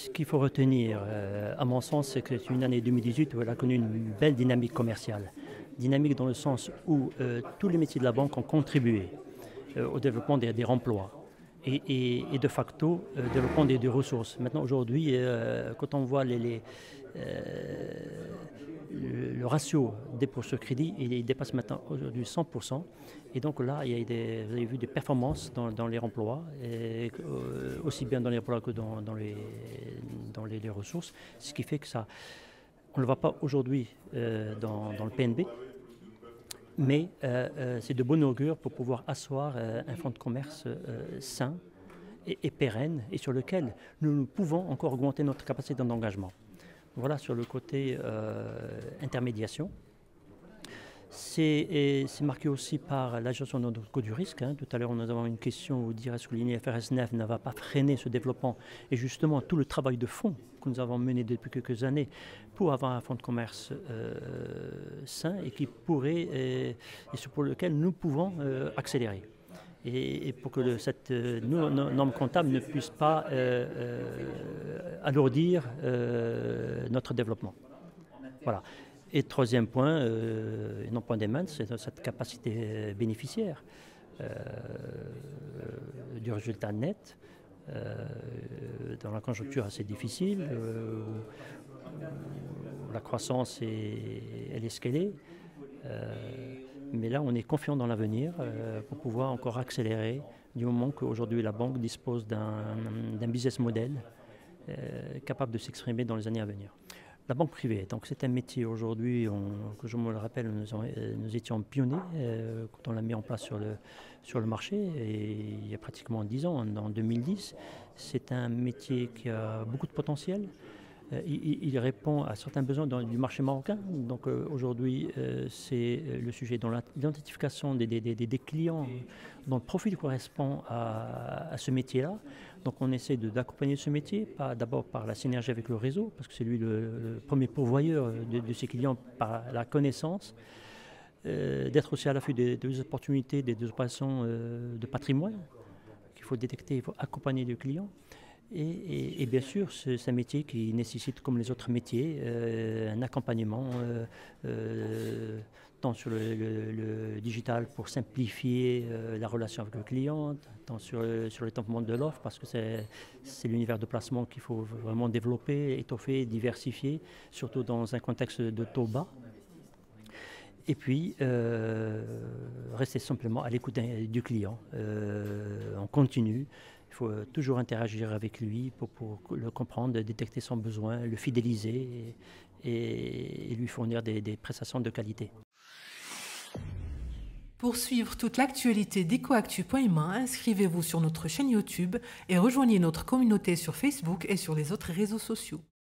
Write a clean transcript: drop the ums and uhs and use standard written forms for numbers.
Ce qu'il faut retenir, à mon sens, c'est que c'est une année 2018 où elle a connu une belle dynamique commerciale. Dynamique dans le sens où tous les métiers de la banque ont contribué au développement des emplois et de facto développement des ressources. Maintenant, aujourd'hui, quand on voit le ratio dépôt sur crédit, il dépasse maintenant aujourd'hui 100%. Et donc là, vous avez vu des performances dans les emplois, aussi bien dans les emplois que dans les ressources, ce qui fait que ça, on ne le voit pas aujourd'hui dans le PNB, mais c'est de bon augure pour pouvoir asseoir un fonds de commerce sain et pérenne et sur lequel nous pouvons encore augmenter notre capacité d'engagement. Voilà sur le côté intermédiation. C'est marqué aussi par la gestion de notre coût du risque. Tout à l'heure, nous avons une question où dire est-ce que l'IFRS 9 ne va pas freiner ce développement. Et justement, tout le travail de fond que nous avons mené depuis quelques années pour avoir un fonds de commerce sain et qui pourrait, et pour lequel nous pouvons accélérer. Et pour que cette norme comptable ne puisse pas alourdir notre développement. Voilà. Et troisième point, et non point des mains, c'est cette capacité bénéficiaire du résultat net dans la conjoncture assez difficile, où la croissance elle est ce qu'elle est. Mais là, on est confiant dans l'avenir pour pouvoir encore accélérer du moment qu'aujourd'hui la banque dispose d'un business model capable de s'exprimer dans les années à venir. La banque privée, donc c'est un métier aujourd'hui, que je me le rappelle, nous étions pionniers quand on l'a mis en place sur le marché, et il y a pratiquement 10 ans, en 2010. C'est un métier qui a beaucoup de potentiel. Il répond à certains besoins du marché marocain. Donc aujourd'hui, c'est le sujet dans l'identification des clients dont le profil correspond à ce métier-là. Donc on essaie d'accompagner ce métier, d'abord par la synergie avec le réseau, parce que c'est lui le premier pourvoyeur de ses clients par la connaissance, d'être aussi à l'affût des opportunités, des opérations de patrimoine qu'il faut détecter, il faut accompagner le client. Et bien sûr, c'est un métier qui nécessite, comme les autres métiers, un accompagnement tant sur le digital pour simplifier la relation avec le client, tant sur le développement de l'offre, parce que c'est l'univers de placement qu'il faut vraiment développer, étoffer, diversifier, surtout dans un contexte de taux bas. Et puis, rester simplement à l'écoute du client. On continue. Il faut toujours interagir avec lui pour le comprendre, détecter son besoin, le fidéliser et lui fournir des prestations de qualité. Pour suivre toute l'actualité d'EcoActu.ma, inscrivez-vous sur notre chaîne YouTube et rejoignez notre communauté sur Facebook et sur les autres réseaux sociaux.